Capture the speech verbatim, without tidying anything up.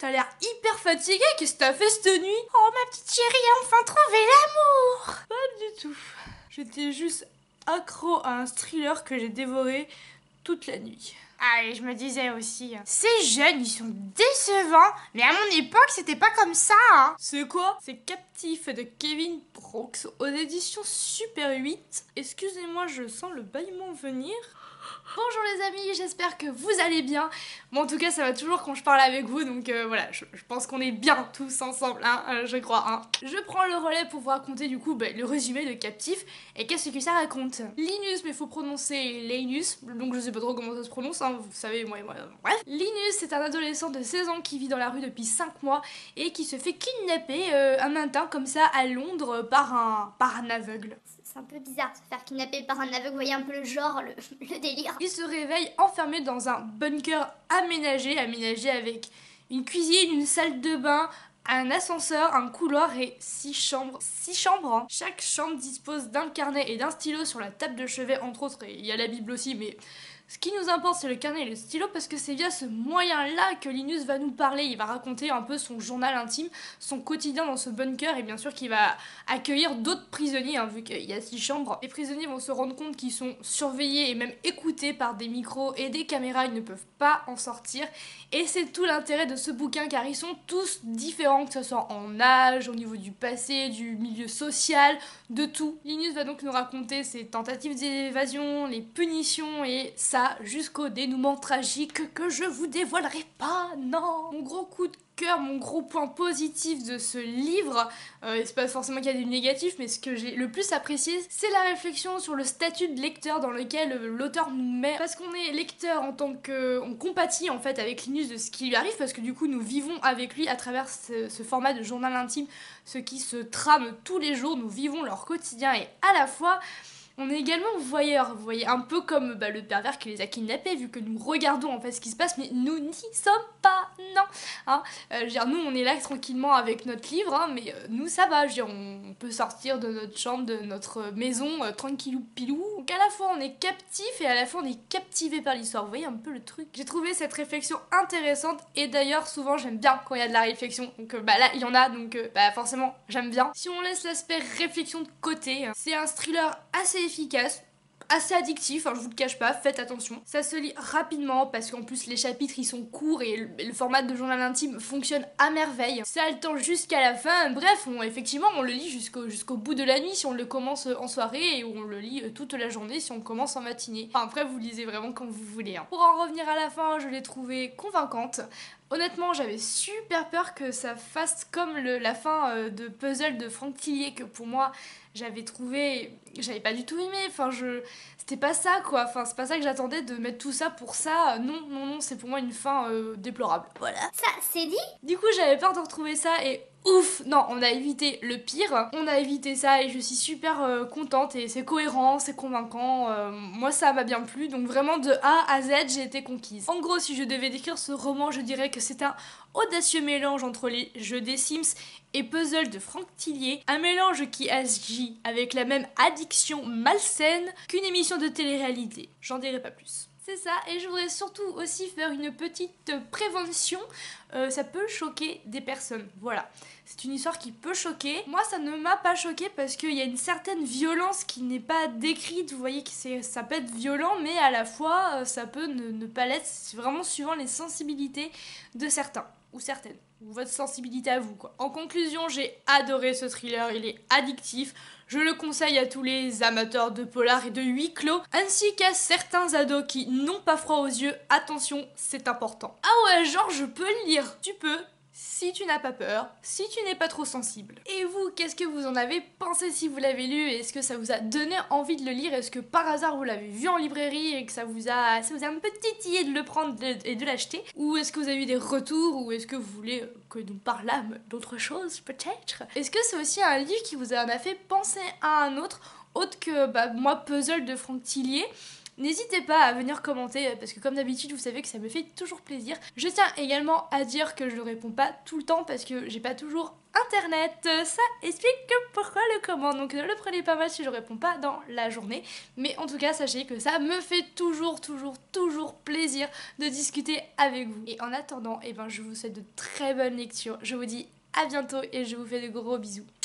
t'as l'air hyper fatiguée, qu'est-ce que t'as fait cette nuit? Oh, ma petite chérie a enfin trouvé l'amour. Pas du tout. J'étais juste accro à un thriller que j'ai dévoré toute la nuit. Ah, et je me disais aussi, ces jeunes, ils sont décevants, mais à mon époque, c'était pas comme ça, hein. C'est quoi? C'est Captif de Kevin Brooks aux éditions Super huit. Excusez-moi, je sens le bâillement venir. Bonjour les amis, j'espère que vous allez bien. Bon, en tout cas, ça va toujours quand je parle avec vous, donc euh, voilà, je, je pense qu'on est bien tous ensemble, hein, euh, je crois. Hein. Je prends le relais pour vous raconter du coup bah, le résumé de Captif. Et qu'est-ce que ça raconte? Linus, mais faut prononcer Linus, donc je sais pas trop comment ça se prononce, hein, vous savez, moi, moi, bref. Linus, c'est un adolescent de seize ans qui vit dans la rue depuis cinq mois et qui se fait kidnapper euh, un matin comme ça à Londres par un, par un aveugle. C'est un peu bizarre de se faire kidnapper par un aveugle, vous voyez un peu le genre, le, le délire. Il se réveille enfermé dans un bunker aménagé, aménagé avec une cuisine, une salle de bain, un ascenseur, un couloir et six chambres. Six chambres, hein. Chaque chambre dispose d'un carnet et d'un stylo sur la table de chevet, entre autres, et il y a la Bible aussi, mais... Ce qui nous importe, c'est le carnet et le stylo parce que c'est via ce moyen-là que Linus va nous parler. Il va raconter un peu son journal intime, son quotidien dans ce bunker et bien sûr qu'il va accueillir d'autres prisonniers, hein, vu qu'il y a six chambres. Les prisonniers vont se rendre compte qu'ils sont surveillés et même écoutés par des micros et des caméras. Ils ne peuvent pas en sortir. Et c'est tout l'intérêt de ce bouquin car ils sont tous différents, que ce soit en âge, au niveau du passé, du milieu social, de tout. Linus va donc nous raconter ses tentatives d'évasion, les punitions et ça jusqu'au dénouement tragique que je vous dévoilerai pas, non. Mon gros coup de cœur, mon gros point positif de ce livre, euh, c'est pas forcément qu'il y a du négatif, mais ce que j'ai le plus apprécié, c'est la réflexion sur le statut de lecteur dans lequel euh, l'auteur nous met. Parce qu'on est lecteur en tant que... on compatit en fait avec Linus de ce qui lui arrive, parce que du coup nous vivons avec lui à travers ce, ce format de journal intime, ce qui se trame tous les jours, nous vivons leur quotidien et à la fois... On est également voyeurs, vous voyez, un peu comme bah, le pervers qui les a kidnappés, vu que nous regardons en fait ce qui se passe, mais nous n'y sommes pas, non. Hein euh, je veux dire, nous on est là tranquillement avec notre livre, hein, mais euh, nous ça va, je veux dire, on peut sortir de notre chambre, de notre maison, euh, tranquillou pilou. Donc à la fois on est captif et à la fois on est captivé par l'histoire, vous voyez un peu le truc. J'ai trouvé cette réflexion intéressante et d'ailleurs souvent j'aime bien quand il y a de la réflexion, donc euh, bah là il y en a, donc euh, bah forcément j'aime bien. Si on laisse l'aspect réflexion de côté, hein, c'est un thriller assez efficace, assez addictif, hein, je vous le cache pas, faites attention. Ça se lit rapidement parce qu'en plus les chapitres ils sont courts et le, le format de journal intime fonctionne à merveille. Ça a le temps jusqu'à la fin, bref, on, effectivement on le lit jusqu'au jusqu'au bout de la nuit si on le commence en soirée et on le lit toute la journée si on commence en matinée. Enfin après vous lisez vraiment quand vous voulez. Hein. Pour en revenir à la fin, je l'ai trouvée convaincante. Honnêtement, j'avais super peur que ça fasse comme le, la fin euh, de Puzzle de Franck Tillier que pour moi j'avais trouvé, j'avais pas du tout aimé. Enfin, je, c'était pas ça quoi. Enfin, c'est pas ça que j'attendais de mettre tout ça pour ça. Non, non, non, c'est pour moi une fin euh, déplorable. Voilà. Ça, c'est dit? Du coup, j'avais peur de retrouver ça et ouf, non, on a évité le pire. On a évité ça et je suis super euh, contente et c'est cohérent, c'est convaincant. Euh, moi, ça m'a bien plu. Donc vraiment de A à Z, j'ai été conquise. En gros, si je devais décrire ce roman, je dirais que c'est un audacieux mélange entre les jeux des Sims et Puzzle de Franck Tillier, un mélange qui agit avec la même addiction malsaine qu'une émission de télé-réalité. J'en dirai pas plus. C'est ça, et je voudrais surtout aussi faire une petite prévention, euh, ça peut choquer des personnes, voilà. C'est une histoire qui peut choquer. Moi, ça ne m'a pas choquée parce qu'il y a une certaine violence qui n'est pas décrite, vous voyez que c'est, ça peut être violent, mais à la fois, euh, ça peut ne, ne pas l'être, c'est vraiment suivant les sensibilités de certains, ou certaines. Ou votre sensibilité à vous quoi. En conclusion, j'ai adoré ce thriller, il est addictif, je le conseille à tous les amateurs de polar et de huis clos, ainsi qu'à certains ados qui n'ont pas froid aux yeux, attention, c'est important. Ah ouais, genre je peux le lire, tu peux, si tu n'as pas peur, si tu n'es pas trop sensible. Et vous, qu'est-ce que vous en avez pensé si vous l'avez lu? Est-ce que ça vous a donné envie de le lire? Est-ce que par hasard vous l'avez vu en librairie et que ça vous a, ça vous a un peu titillé de le prendre et de l'acheter? Ou est-ce que vous avez eu des retours? Ou est-ce que vous voulez que nous parlâmes d'autre chose peut-être? Est-ce que c'est aussi un livre qui vous en a fait penser à un autre, autre que bah, moi Puzzle de Franck Tillier? N'hésitez pas à venir commenter parce que comme d'habitude vous savez que ça me fait toujours plaisir. Je tiens également à dire que je ne réponds pas tout le temps parce que j'ai pas toujours internet. Ça explique pourquoi le comment. Donc ne le prenez pas mal si je réponds pas dans la journée. Mais en tout cas sachez que ça me fait toujours toujours toujours plaisir de discuter avec vous. Et en attendant, eh ben, je vous souhaite de très bonnes lectures. Je vous dis à bientôt et je vous fais de gros bisous.